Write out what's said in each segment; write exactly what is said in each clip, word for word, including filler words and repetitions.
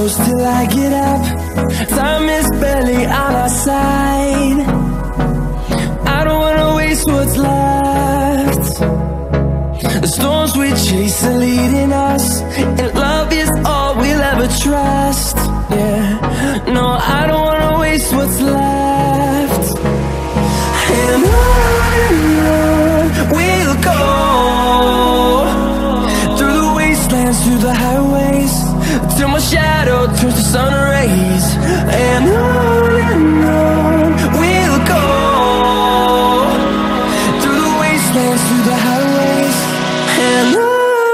close till I get up. Time is barely on our side. I don't wanna waste what's left. The storms we chase are leading us, and love is all we'll ever trust. Yeah, no, I don't wanna waste what's left. And on and on we'll go, through the wastelands, through the highways, till my shadow turns to sun rays. And on and on we'll go, through the wastelands, through the highways, and on.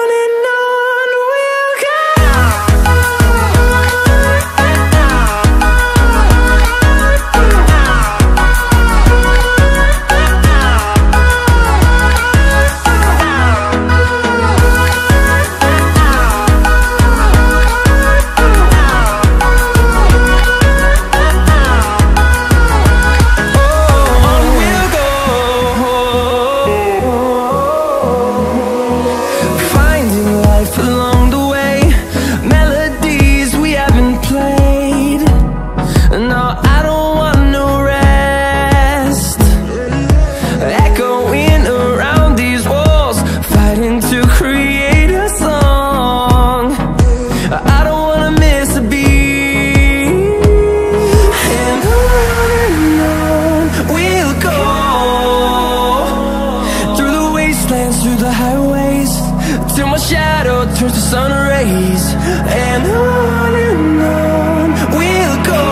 Through the highways, till my shadow turns to sun rays. And on and on we'll go,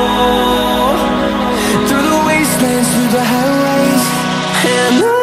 through the wastelands, through the highways, and on.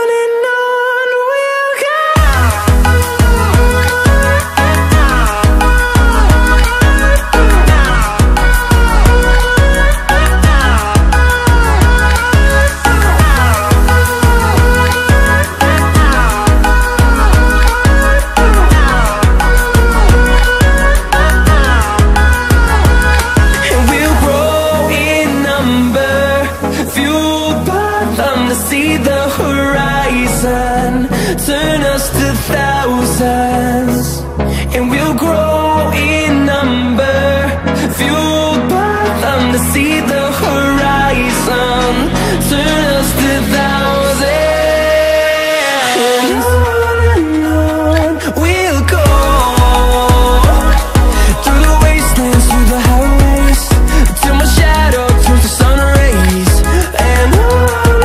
See the horizon, turn us to thousands, and we'll grow in number, fueled by them. To see the horizon, turn us to thousands, and on and on we'll go, through the wastelands, through the highways, till my shadow turns to sun rays. And on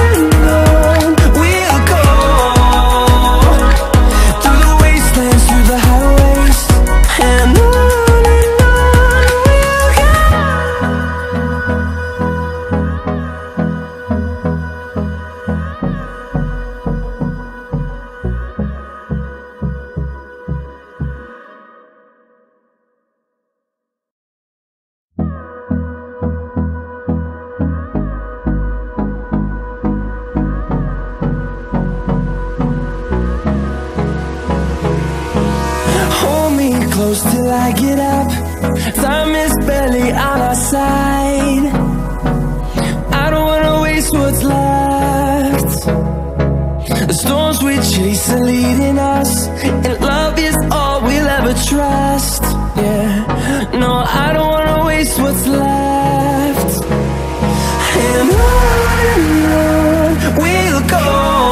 close till I get up. Time is barely on our side. I don't wanna waste what's left. The storms we chase are leading us, and love is all we'll ever trust. Yeah, no, I don't wanna waste what's left. And on and on we'll go,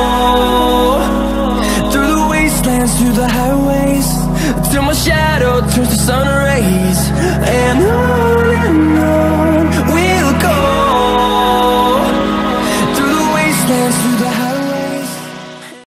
through the wastelands, through the highways, till my shadow turns to sun rays. And on